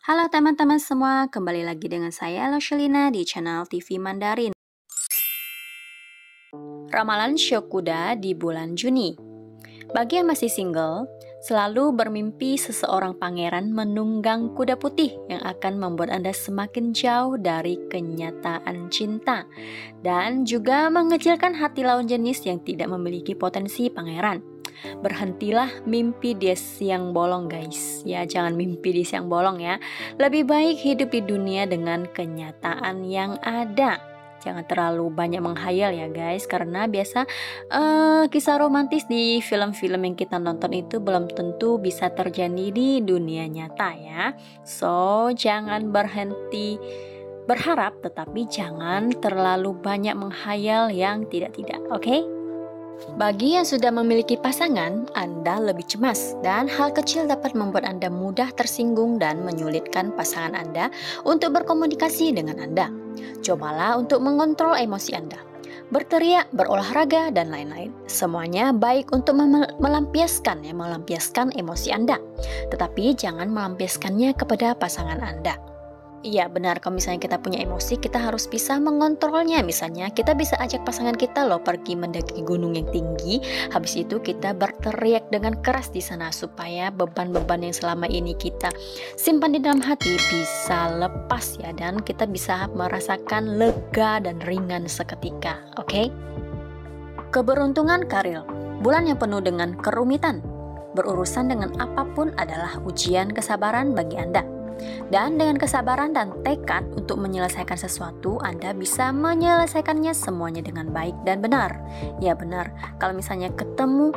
Halo teman-teman semua, kembali lagi dengan saya Roshelina di channel TV Mandarin. Ramalan Shokuda di bulan Juni. Bagi yang masih single, selalu bermimpi seseorang pangeran menunggang kuda putih yang akan membuat Anda semakin jauh dari kenyataan cinta dan juga mengecilkan hati lawan jenis yang tidak memiliki potensi pangeran. Berhentilah mimpi di siang bolong guys. Ya, jangan mimpi di siang bolong ya. Lebih baik hidup di dunia dengan kenyataan yang ada. Jangan terlalu banyak menghayal ya guys, karena biasa kisah romantis di film-film yang kita nonton itu belum tentu bisa terjadi di dunia nyata ya. So, jangan berhenti berharap, tetapi jangan terlalu banyak menghayal yang tidak-tidak, oke? Bagi yang sudah memiliki pasangan, Anda lebih cemas dan hal kecil dapat membuat Anda mudah tersinggung dan menyulitkan pasangan Anda untuk berkomunikasi dengan Anda. Cobalah untuk mengontrol emosi Anda. Berteriak, berolahraga, dan lain-lain. Semuanya baik untuk melampiaskan emosi Anda. Tetapi jangan melampiaskannya kepada pasangan Anda. Iya benar, kalau misalnya kita punya emosi, kita harus bisa mengontrolnya. Misalnya kita bisa ajak pasangan kita loh pergi mendaki gunung yang tinggi. Habis itu kita berteriak dengan keras di sana supaya beban-beban yang selama ini kita simpan di dalam hati bisa lepas ya, dan kita bisa merasakan lega dan ringan seketika. Oke? Keberuntungan karir. Bulan yang penuh dengan kerumitan. Berurusan dengan apapun adalah ujian kesabaran bagi Anda. Dan dengan kesabaran dan tekad untuk menyelesaikan sesuatu, Anda bisa menyelesaikannya semuanya dengan baik dan benar. Ya benar, kalau misalnya ketemu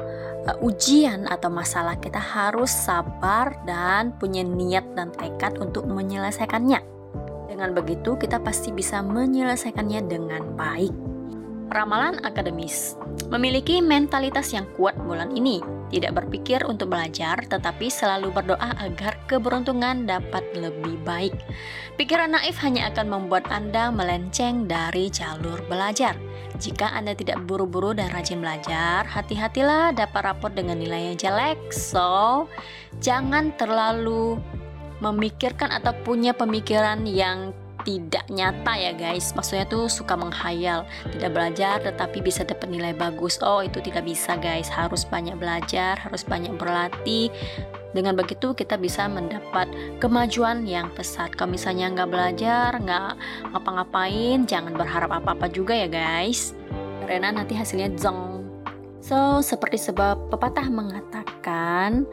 ujian atau masalah, kita harus sabar dan punya niat dan tekad untuk menyelesaikannya. Dengan begitu, kita pasti bisa menyelesaikannya dengan baik. Ramalan akademis. Memiliki mentalitas yang kuat bulan ini. Tidak berpikir untuk belajar, tetapi selalu berdoa agar keberuntungan dapat lebih baik. Pikiran naif hanya akan membuat Anda melenceng dari jalur belajar. Jika Anda tidak buru-buru dan rajin belajar, hati-hatilah dapat rapor dengan nilai yang jelek. So, jangan terlalu memikirkan atau punya pemikiran yang tidak nyata ya guys. Maksudnya tuh suka menghayal, tidak belajar tetapi bisa dapat nilai bagus. Oh, itu tidak bisa guys. Harus banyak belajar, harus banyak berlatih. Dengan begitu kita bisa mendapat kemajuan yang pesat. Kalau misalnya nggak belajar, nggak ngapa-ngapain, jangan berharap apa-apa juga ya guys, karena nanti hasilnya zong. So, seperti sebuah pepatah mengatakan,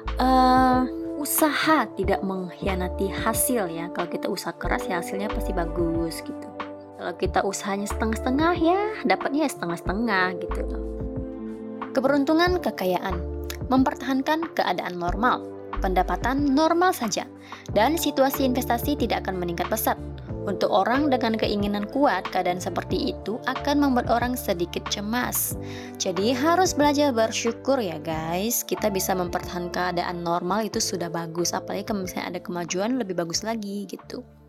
usaha tidak mengkhianati hasil ya. Kalau kita usaha keras ya hasilnya pasti bagus gitu. Kalau kita usahanya setengah-setengah ya dapatnya setengah-setengah gitu loh. Keberuntungan kekayaan. Mempertahankan keadaan normal, pendapatan normal saja, dan situasi investasi tidak akan meningkat pesat. Untuk orang dengan keinginan kuat, keadaan seperti itu akan membuat orang sedikit cemas. Jadi harus belajar bersyukur ya guys. Kita bisa mempertahankan keadaan normal itu sudah bagus. Apalagi kalau misalnya ada kemajuan lebih bagus lagi gitu.